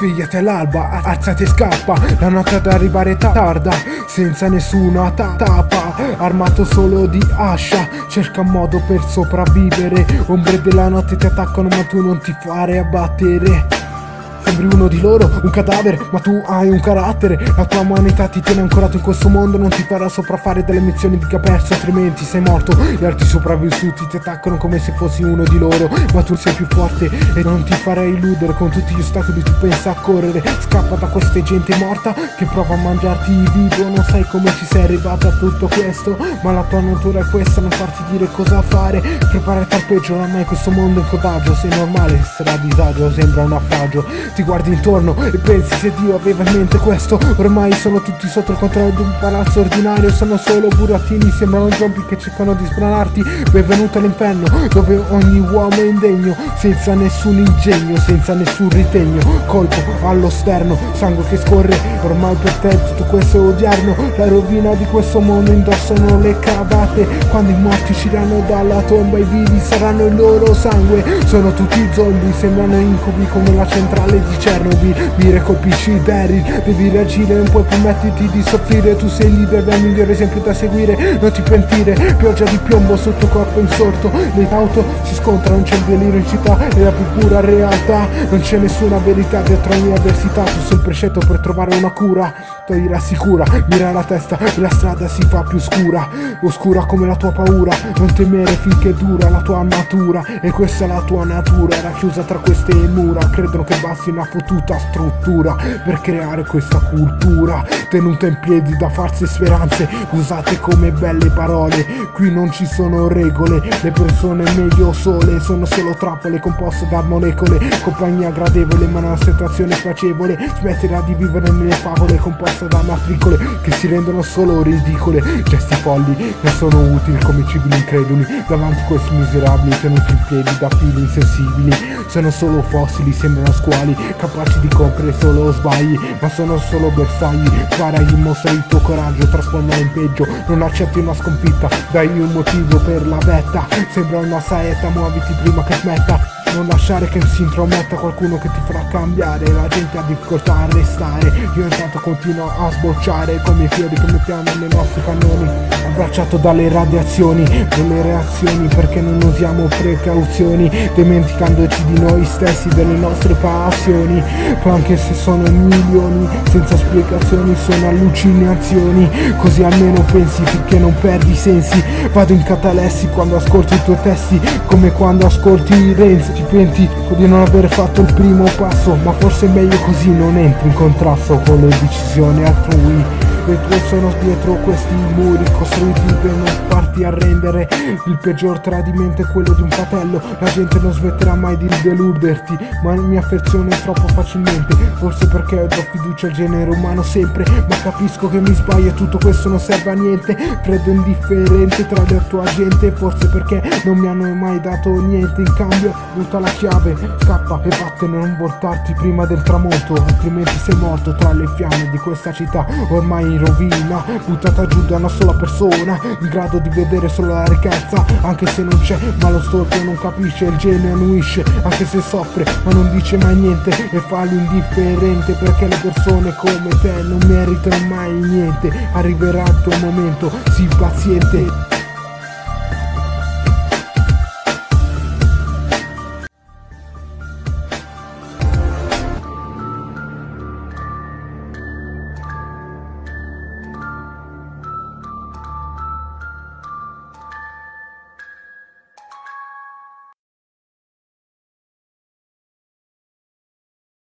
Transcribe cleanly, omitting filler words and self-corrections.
Svegliati all'alba, alzati e scappa. La notte ad arrivare tarda, senza nessuna tappa, armato solo di ascia. Cerca un modo per sopravvivere. Ombre della notte ti attaccano ma tu non ti fare abbattere. Sembri uno di loro, un cadavere, ma tu hai un carattere. La tua umanità ti tiene ancorato in questo mondo, non ti farà sopraffare delle missioni di chi ha perso, altrimenti sei morto. Gli altri sopravvissuti ti attaccano come se fossi uno di loro, ma tu sei più forte e non ti farai illudere. Con tutti gli ostacoli tu pensa a correre. Scappa da questa gente morta che prova a mangiarti vivo. Non sai come ci sei arrivato a tutto questo, ma la tua natura è questa, non farti dire cosa fare. Preparati al peggio, oramai questo mondo è in contagio. Sei normale, sarà a disagio, sembra un naufragio. Ti guardi intorno e pensi se Dio aveva in mente questo. Ormai sono tutti sotto il controllo di un palazzo ordinario. Sono solo burattini, sembrano zombie che cercano di sbranarti. Benvenuto all'inferno, dove ogni uomo è indegno, senza nessun ingegno, senza nessun ritegno. Colpo allo sterno, sangue che scorre. Ormai per te tutto questo è odierno. La rovina di questo mondo indossano le cravatte. Quando i morti usciranno dalla tomba, i vivi saranno il loro sangue. Sono tutti zombie, sembrano incubi come la centrale di Chernobyl. Mi colpisci Daryl, devi reagire, non puoi permetterti di soffrire. Tu sei il leader, dal migliore esempio da seguire. Non ti pentire, pioggia di piombo sotto corpo insorto. Le auto si scontrano, c'è il delirio in città, è la più pura realtà. Non c'è nessuna verità dietro ogni avversità. Tu sei il precetto per trovare una cura. Togli la sicura, mira la testa e la strada si fa più scura. Oscura come la tua paura, non temere finché dura la tua natura. E questa è la tua natura, era chiusa tra queste mura. Credono che basti una fottuta struttura per creare questa cultura, tenuta in piedi da false speranze, usate come belle parole. Qui non ci sono regole, le persone meglio sole, sono solo trappole composte da molecole. Compagnia gradevole ma una situazione spiacevole. Smetterà di vivere nelle favole composte da matricole che si rendono solo ridicole. Gesti folli non sono utili come civili increduli davanti a questi miserabili tenuti in piedi da fili insensibili. Sono solo fossili, sembrano squali, capaci di compiere solo sbagli, ma sono solo bersagli. Sparagli, mostra il tuo coraggio, trasforma in peggio. Non accetti una sconfitta, dai un motivo per la vetta. Sembra una saetta, muoviti prima che smetta. Non lasciare che si intrometta qualcuno che ti farà cambiare. La gente ha difficoltà a restare, io intanto continuo a sbocciare come i fiori che mettiamo nei nostri cannoni. Abbracciato dalle radiazioni, delle reazioni, perché non usiamo precauzioni, dimenticandoci di noi stessi, delle nostre passioni. Anche se sono milioni, senza spiegazioni, sono allucinazioni. Così almeno pensi finché non perdi i sensi. Vado in catalessi quando ascolto i tuoi testi, come quando ascolti Renzi. Ti penti di non aver fatto il primo passo, ma forse è meglio così, non entri in contrasto con le decisioni altrui. Le tue sono dietro questi muri costruiti per non farti arrendere. Il peggior tradimento è quello di un fratello. La gente non smetterà mai di deluderti, ma mi affeziono troppo facilmente. Forse perché do fiducia al genere umano sempre, ma capisco che mi sbaglio e tutto questo non serve a niente. Freddo indifferente tra la tua gente, forse perché non mi hanno mai dato niente in cambio. Butta la chiave, scappa e vattene, non voltarti prima del tramonto, altrimenti sei morto tra le fiamme di questa città ormai in rovina, buttata giù da una sola persona, in grado di vedere solo la ricchezza, anche se non c'è, ma lo storpio non capisce, il genio annuisce, anche se soffre, ma non dice mai niente, e fa l'indifferente, perché le persone come te non meritano mai niente. Arriverà il tuo momento, sii paziente.